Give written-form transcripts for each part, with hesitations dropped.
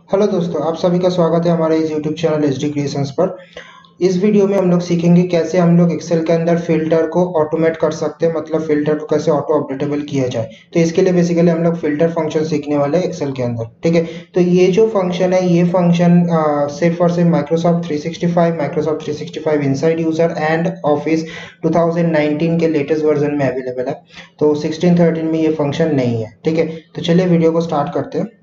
Hello दोस्तों, आप सभी का स्वागत है हमारे इस यूट्यूब चैनल एचडी क्रिएशंस पर। इस वीडियो में हम लोग सीखेंगे कैसे हम लोग एक्सेल के अंदर फिल्टर को ऑटोमेट कर सकते हैं, मतलब फिल्टर को कैसे ऑटो अपडेटेबल किया जाए। तो इसके लिए बेसिकली हम लोग फिल्टर फंक्शन सीखने वाले हैं एक्सेल के अंदर। ठीक है, तो ये जो फंक्शन है, ये फंक्शन सिर्फ और सिर्फ Microsoft 365 inside user and office 2019 के लेटेस्ट वर्जन में अवेलेबल है। तो 16-13 में ये फंक्शन नहीं है। ठीक है, तो चलिए वीडियो को स्टार्ट करते हैं।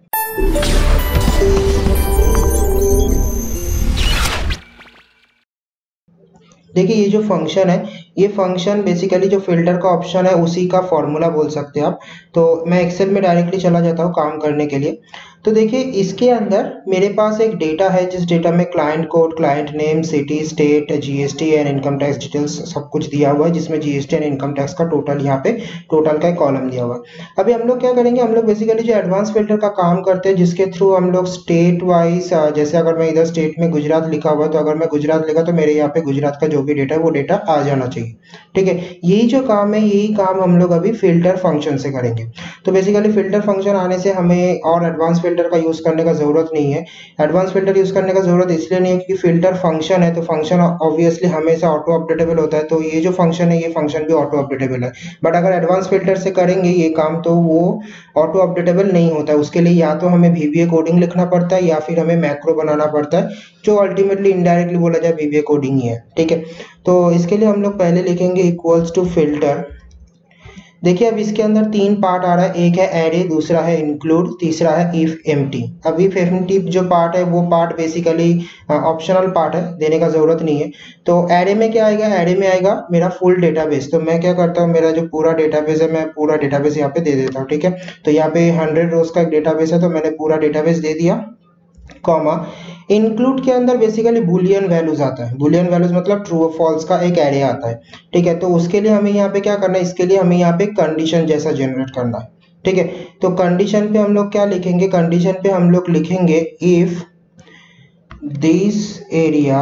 देखिए, ये जो फंक्शन है, ये फंक्शन बेसिकली जो फिल्टर का ऑप्शन है उसी का फॉर्मूला बोल सकते हैं आप। तो मैं एक्सेल में डायरेक्टली चला जाता हूँ काम करने के लिए। तो देखिए, इसके अंदर मेरे पास एक डेटा है, जिस डेटा में client code, client name, city, state, GST and income tax details सब कुछ दिया हुआ है, जिसमें जीएसटी एंड इनकम टैक्स का टोटल यहाँ पे टोटल का एक कॉलम दिया हुआ है। अभी हम लोग क्या करेंगे, हम लोग बेसिकली जो एडवांस फिल्टर का काम करते हैं, जिसके थ्रू हम लोग स्टेट वाइज, जैसे अगर मैं इधर स्टेट में गुजरात लिखा हुआ है, तो अगर मैं गुजरात लिखा तो मेरे यहाँ पे गुजरात का जो भी डेटा है वो डेटा आ जाना चाहिए। ठीक है, यही जो काम है, यही काम हम लोग अभी फिल्टर फंक्शन से करेंगे। तो बेसिकली फिल्टर फंक्शन आने से हमें और एडवांस फिल्टर का यूज करने का जरूरत नहीं है। एडवांस फिल्टर यूज करने का जरूरत इसलिए नहीं है क्योंकि फिल्टर फंक्शन है, तो फंक्शन ऑब्वियसली हमेशा ऑटो अपडेटेबल होता है। तो ये जो फंक्शन है, ये फंक्शन भी ऑटो अपडेटेबल है। बट अगर एडवांस फिल्टर से करेंगे ये काम, तो वो ऑटो अपडेटेबल नहीं होता है। उसके लिए या तो हमें VBA कोडिंग लिखना पड़ता है या फिर हमें मैक्रो बनाना पड़ता है, जो अल्टीमेटली इनडायरेक्टली बोला जाए VBA कोडिंग ही है। ठीक है, तो इसके लिए हम लोग पहले लिखेंगे इक्वल्स टू फिल्टर। देखिए, अब इसके अंदर तीन पार्ट आ रहा है, एक है एरे, दूसरा है इंक्लूड, तीसरा है इफ एम्प्टी। अब इफ एम्प्टी जो पार्ट है, वो पार्ट बेसिकली ऑप्शनल पार्ट है, देने का जरूरत नहीं है। तो एरे में क्या आएगा, एरे में आएगा मेरा फुल डेटाबेस। तो मैं क्या करता हूँ, मेरा जो पूरा डेटाबेस है, मैं पूरा डेटाबेस यहाँ पे दे देता हूँ। ठीक है, तो यहाँ पे 100 रोज का एक डेटाबेस है, तो मैंने पूरा डेटाबेस दे दिया, कॉमा। इंक्लूड के अंदर बेसिकली बुलियन वैल्यूज आता है। बुलियन वैल्यूज मतलब ट्रू और फॉल्स का एक एरे आता है। ठीक है, तो उसके लिए हमें यहाँ पे क्या करना है, इसके लिए हमें यहाँ पे कंडीशन जैसा जनरेट करना है। ठीक है, तो कंडीशन पे हम लोग क्या लिखेंगे, कंडीशन पे हम लोग लिखेंगे if this area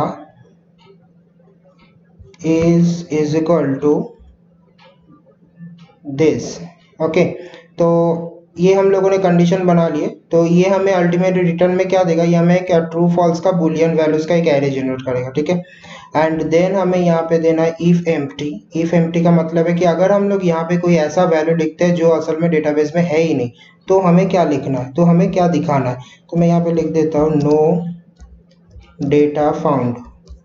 is equal to this. Okay, तो ये हम लोगों ने कंडीशन बना लिए। तो ये हमें अल्टीमेट रिटर्न में क्या देगा, ये हमें क्या ट्रू फॉल्स का बुलियन वैल्यूज का एक एरे जनरेट करेगा। ठीक है, एंड देन हमें यहाँ पे देना है इफ एम्प्टी। इफ एम्प्टी का मतलब है कि अगर हम लोग यहाँ पे कोई ऐसा वैल्यू लिखते हैं जो असल में डेटाबेस में है ही नहीं, तो हमें क्या लिखना है, तो हमें क्या दिखाना है। तो मैं यहाँ पे लिख देता हूँ नो डेटा फाउंड।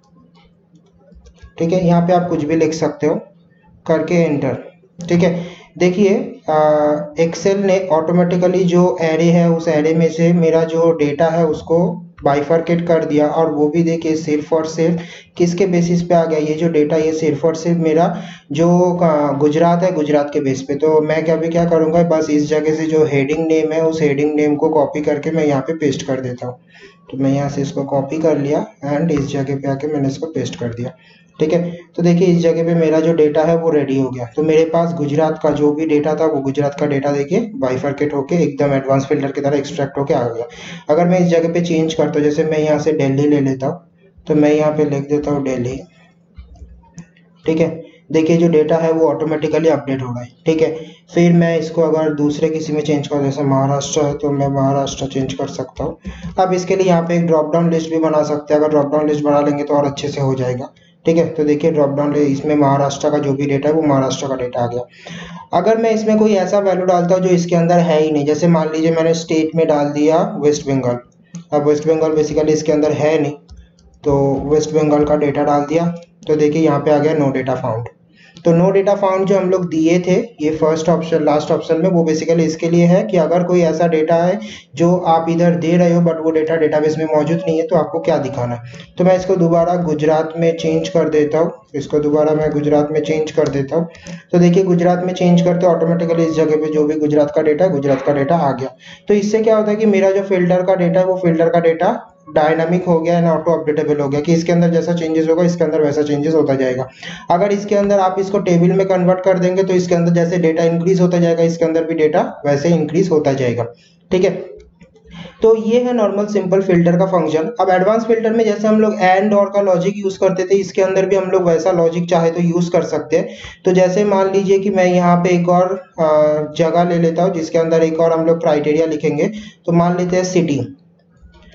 ठीक है, यहाँ पे आप कुछ भी लिख सकते हो करके एंटर। ठीक है, देखिए, एक्सेल ने ऑटोमेटिकली जो एरे है, उस एरे में से मेरा जो डेटा है उसको बाइफरकेट कर दिया। और वो भी देखिए सिर्फ और सिर्फ किसके बेसिस पे आ गया, ये जो डेटा, ये सिर्फ और सिर्फ मेरा जो गुजरात है, गुजरात के बेस पे। तो मैं क्या करूँगा, बस इस जगह से जो हेडिंग नेम है, उस हेडिंग नेम को कॉपी करके मैं यहाँ पे पेस्ट कर देता हूँ। तो मैं यहाँ से इसको कॉपी कर लिया एंड इस जगह पे आके मैंने इसको पेस्ट कर दिया। ठीक है, तो देखिए इस जगह पे मेरा जो डेटा है वो रेडी हो गया। तो मेरे पास गुजरात का जो भी डेटा था, वो गुजरात का डेटा देखिए बाइफरकेट होके एकदम एडवांस फिल्टर की तरह एक्सट्रैक्ट होके आ गया। अगर मैं इस जगह पे चेंज करता हूँ, जैसे मैं यहाँ से दिल्ली ले लेता हूँ, तो मैं यहाँ पे लिख देता हूँ दिल्ली। ठीक है, देखिए जो डेटा है वो ऑटोमेटिकली अपडेट हो रहा है। ठीक है, फिर मैं इसको अगर दूसरे किसी में चेंज कर, जैसे महाराष्ट्र है तो मैं महाराष्ट्र चेंज कर सकता हूँ। अब इसके लिए यहाँ पे एक ड्रॉप डाउन लिस्ट भी बना सकते हैं। अगर ड्रॉप डाउन लिस्ट बना लेंगे तो और अच्छे से हो जाएगा। ठीक है, तो देखिए ड्रॉप डाउन इसमें महाराष्ट्र का जो भी डेटा है वो महाराष्ट्र का डेटा आ गया। अगर मैं इसमें कोई ऐसा वैल्यू डालता हूँ जो इसके अंदर है ही नहीं, जैसे मान लीजिए मैंने स्टेट में डाल दिया वेस्ट बंगाल। अब वेस्ट बंगाल बेसिकली इसके अंदर है नहीं, तो वेस्ट बंगाल का डेटा डाल दिया। तो देखिए यहाँ पे आ गया नो डेटा फाउंड। तो नो डेटा फाउंड जो हम लोग दिए थे, ये फर्स्ट ऑप्शन लास्ट ऑप्शन में, वो बेसिकली इसके लिए है कि अगर कोई ऐसा डेटा है जो आप इधर दे रहे हो बट वो डेटा डेटाबेस में मौजूद नहीं है, तो आपको क्या दिखाना है। तो मैं इसको दोबारा गुजरात में चेंज कर देता हूँ, इसको दोबारा मैं गुजरात में चेंज कर देता हूँ। तो देखिए गुजरात में चेंज करते ऑटोमेटिकली इस जगह पे जो भी गुजरात का डेटा है, गुजरात का डेटा आ गया। तो इससे क्या होता है कि मेरा जो फिल्टर का डेटा है, वो फिल्टर का डेटा डायनामिक हो गया एंड ऑटो अपडेटेबल हो गया, कि इसके अंदर जैसा चेंजेस होगा इसके अंदर वैसा चेंजेस होता जाएगा। अगर इसके अंदर आप इसको टेबल में कन्वर्ट कर देंगे, तो इसके अंदर जैसे डेटा इंक्रीज होता जाएगा, इसके अंदर भी डेटा वैसे इंक्रीज होता जाएगा। ठीक है, तो ये है नॉर्मल सिंपल फिल्टर का फंक्शन। अब एडवांस फिल्टर में जैसे हम लोग एंड और का लॉजिक यूज करते थे, इसके अंदर भी हम लोग वैसा लॉजिक चाहे तो यूज कर सकते हैं। तो जैसे मान लीजिए कि मैं यहाँ पे एक और जगह ले लेता हूँ, जिसके अंदर एक और हम लोग क्राइटेरिया लिखेंगे। तो मान लेते हैं सिटी।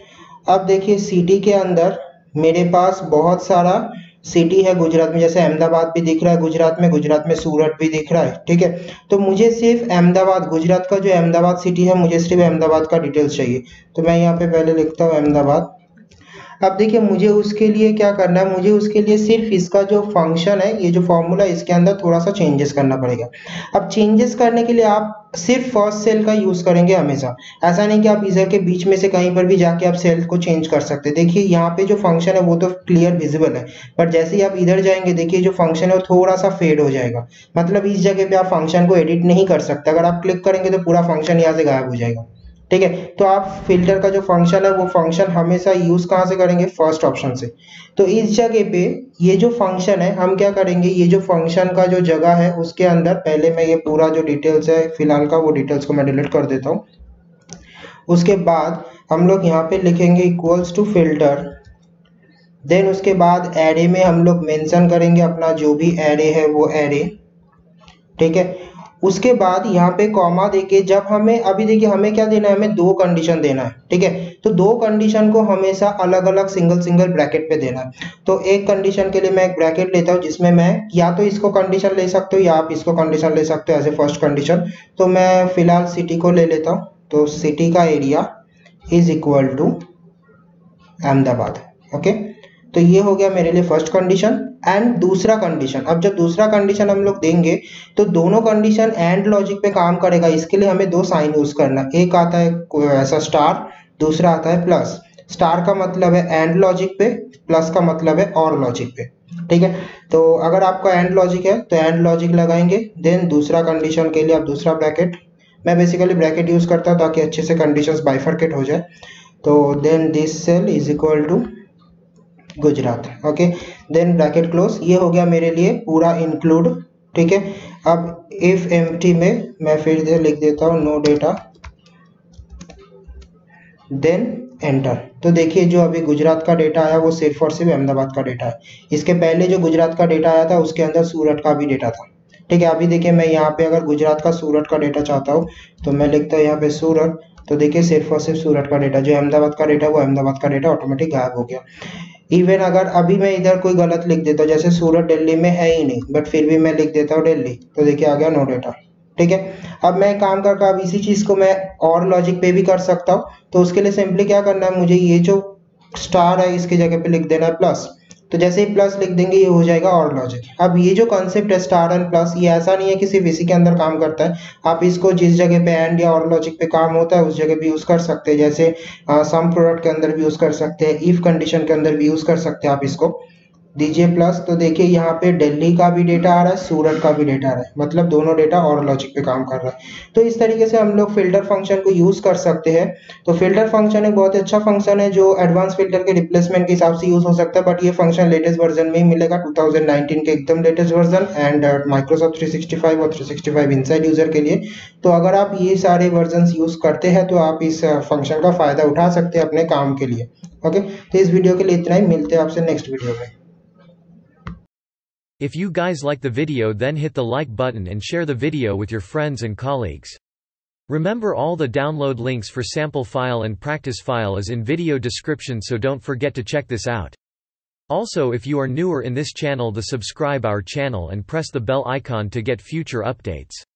अब देखिए सिटी के अंदर मेरे पास बहुत सारा सिटी है गुजरात में, जैसे अहमदाबाद भी दिख रहा है गुजरात में, सूरत भी दिख रहा है, ठीक है। तो मुझे सिर्फ अहमदाबाद, गुजरात का जो अहमदाबाद सिटी है, मुझे सिर्फ अहमदाबाद का डिटेल्स चाहिए। तो मैं यहाँ पे पहले लिखता हूँ अहमदाबाद। अब देखिए मुझे उसके लिए क्या करना है, मुझे उसके लिए सिर्फ इसका जो फंक्शन है, ये जो फॉर्मूला है, इसके अंदर थोड़ा सा चेंजेस करना पड़ेगा। अब चेंजेस करने के लिए आप सिर्फ फर्स्ट सेल का यूज करेंगे हमेशा, ऐसा नहीं कि आप इधर के बीच में से कहीं पर भी जाके आप सेल को चेंज कर सकते हैं। देखिए यहाँ पे जो फंक्शन है वो तो क्लियर विजिबल है, पर जैसे ही आप इधर जाएंगे देखिए जो फंक्शन है वो थोड़ा सा फेड हो जाएगा। मतलब इस जगह पे आप फंक्शन को एडिट नहीं कर सकते, अगर आप क्लिक करेंगे तो पूरा फंक्शन यहाँ से गायब हो जाएगा, ठीक है। तो आप फिल्टर का जो फंक्शन है वो फंक्शन हमेशा यूज कहाँ से करेंगे, फर्स्ट ऑप्शन से। तो इस जगह पे ये जो फंक्शन है हम क्या करेंगे, ये जो फंक्शन का जो जगह है उसके अंदर पहले मैं ये पूरा जो डिटेल्स है फिलहाल का, वो डिटेल्स को मैं डिलीट कर देता हूँ। उसके बाद हम लोग यहाँ पे लिखेंगे इक्वल्स टू फिल्टर, देन उसके बाद एरे में हम लोग मेंशन करेंगे अपना जो भी एरे है वो एरे, ठीक है। उसके बाद यहाँ पे कॉमा देके जब हमें, अभी देखिए हमें क्या देना है, हमें दो कंडीशन देना है, ठीक है। तो दो कंडीशन को हमेशा अलग अलग सिंगल सिंगल ब्रैकेट पे देना है। तो एक कंडीशन के लिए मैं एक ब्रैकेट लेता हूँ जिसमें मैं या तो इसको कंडीशन ले सकते हो या आप इसको कंडीशन ले सकते हो एज ए फर्स्ट कंडीशन। तो मैं फिलहाल सिटी को ले लेता हूँ, तो सिटी का area is equal to Ahmedabad, okay. तो ये हो गया मेरे लिए फर्स्ट कंडीशन। एंड दूसरा कंडीशन, अब जब दूसरा कंडीशन हम लोग देंगे तो दोनों कंडीशन एंड लॉजिक पे काम करेगा, इसके लिए हमें दो साइन यूज करना, एक आता है ऐसा स्टार, दूसरा आता है प्लस। स्टार का मतलब है एंड लॉजिक पे, प्लस का मतलब है और लॉजिक पे, ठीक है। तो अगर आपका एंड लॉजिक है तो एंड लॉजिक लगाएंगे, देन दूसरा कंडीशन के लिए आप दूसरा ब्रैकेट, मैं बेसिकली ब्रैकेट यूज करता हूँ ताकि अच्छे से कंडीशंस बाइफरकेट हो जाए। तो then this cell is equal to Gujarat, okay, then bracket close. ये हो गया मेरे लिए पूरा इंक्लूड, ठीक है। अब इफ एम्प्टी में मैं फिर से लिख देता हूँ नो डेटा, देन एंटर। तो देखिए जो अभी गुजरात का डेटा आया वो सिर्फ और सिर्फ अहमदाबाद का डेटा है। इसके पहले जो गुजरात का डेटा आया था उसके अंदर सूरत का भी डेटा था, ठीक है। अभी देखिए मैं यहाँ पे अगर गुजरात का सूरत का डेटा चाहता हूँ तो मैं लिखता हूँ यहाँ पे सूरत, तो देखिए सिर्फ और सिर्फ सूरत का डेटा, जो अहमदाबाद का डेटा वो अहमदाबाद का डेटा ऑटोमेटिक गायब हो गया। इवन अगर अभी मैं इधर कोई गलत लिख देता हूँ, जैसे सूरत दिल्ली में है ही नहीं बट फिर भी मैं लिख देता हूँ दिल्ली, तो देखिए आ गया नो डेटा, ठीक है। अब मैं काम करके अब इसी चीज को मैं और लॉजिक पे भी कर सकता हूँ। तो उसके लिए सिंपली क्या करना है, मुझे ये जो स्टार है इसकी जगह पे लिख देना है प्लस। तो जैसे ही प्लस लिख देंगे ये हो जाएगा और लॉजिक। अब ये जो कॉन्सेप्ट है स्टार एंड प्लस, ये ऐसा नहीं है कि सिर्फ इसी के अंदर काम करता है, आप इसको जिस जगह पे एंड या और लॉजिक पे काम होता है उस जगह भी यूज कर सकते हैं। जैसे सम प्रोडक्ट के अंदर भी यूज कर सकते हैं, इफ कंडीशन के अंदर भी यूज कर सकते हैं, आप इसको दीजिए प्लस। तो देखिए यहाँ पे दिल्ली का भी डेटा आ रहा है, सूरत का भी डेटा आ रहा है, मतलब दोनों डेटा और लॉजिक पे काम कर रहा है। तो इस तरीके से हम लोग फिल्टर फंक्शन को यूज कर सकते हैं। तो फिल्टर फंक्शन एक बहुत अच्छा फंक्शन है जो एडवांस फिल्टर के रिप्लेसमेंट के हिसाब से यूज हो सकता है, बट ये फंक्शन लेटेस्ट वर्जन में ही मिलेगा, 2019 के एकदम लेटेस्ट वर्जन, एंड माइक्रोसॉफ्ट 365 और 365 इनसाइड यूजर के लिए। तो अगर आप ये सारे वर्जन यूज करते हैं तो आप इस फंक्शन का फायदा उठा सकते हैं अपने काम के लिए, ओके। तो इस वीडियो के लिए इतना ही, मिलते हैं आपसे नेक्स्ट वीडियो में। If you guys like the video, then hit the like button and share the video with your friends and colleagues. Remember, all the download links for sample file and practice file is in video description, so don't forget to check this out. Also, if you are newer in this channel, the subscribe our channel and press the bell icon to get future updates.